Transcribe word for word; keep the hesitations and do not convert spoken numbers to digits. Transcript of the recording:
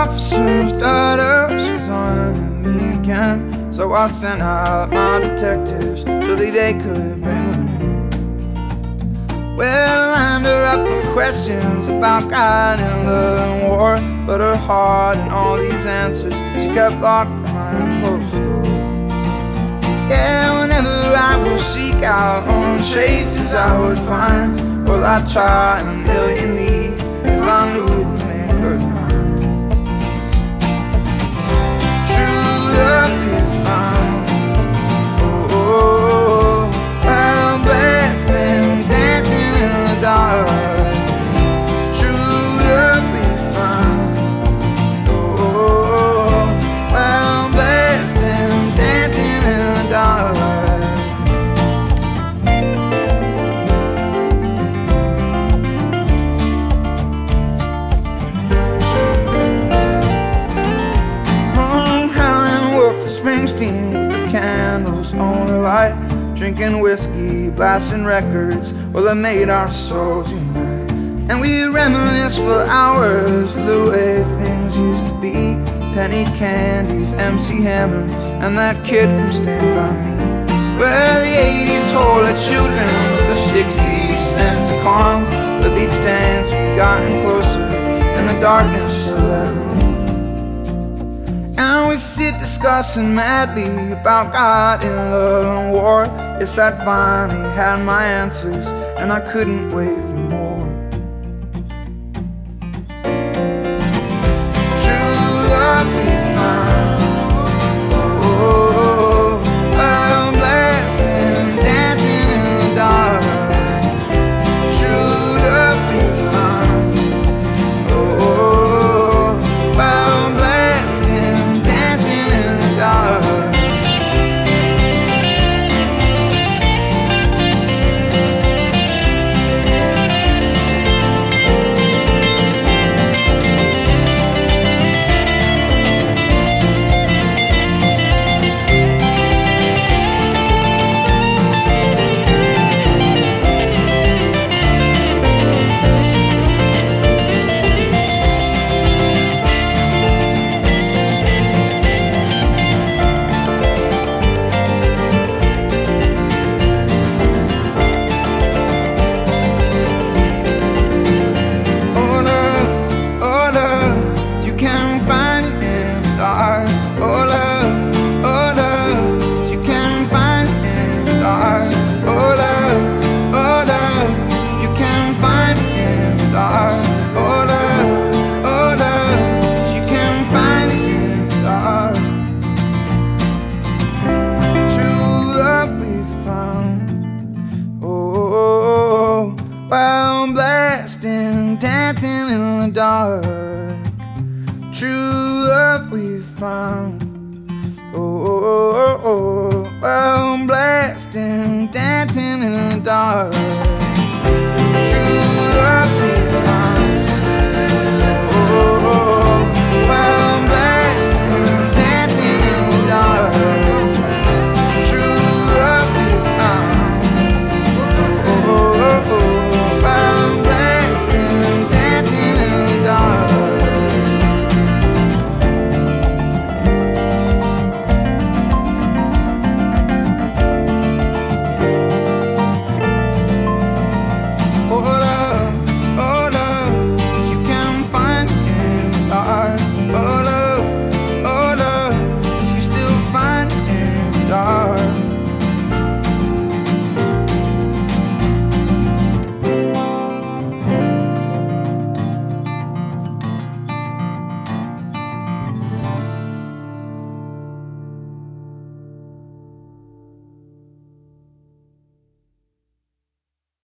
officer's daughter, she's on me again. So I sent out my detectives so that they could bring her in. Well, I lined her up with questions about God and love and war, but her heart and all these answers she kept locked behind closed doors. Yeah, whenever I would seek out on traces I would find, well, I'd try a million leagues if I knew who made her mine. True love is found. Oh, oh, oh, well, blessed and dancing in the dark. True love is found. Oh, oh, oh, well, blessed and dancing in the dark. Springsteen with the candles on the light, drinking whiskey, blasting records, well, it made our souls unite. And we reminisce for hours of the way things used to be. Penny candies, M C Hammer, and that kid from Stand By Me. Well, the eighties hold the children, the sixties sense of calm. With each dance we've gotten closer in the darkness of that room. And we sit discussing madly about God and love and war. Yes, I finally had my answers, and I couldn't wait for more. True love we found. Oh, oh, oh, I'm blessed and dancing in the dark. True love we found. Oh, oh, oh, I'm blessed and dancing in the dark. Well, blessed and dancing in the dark. True love we found.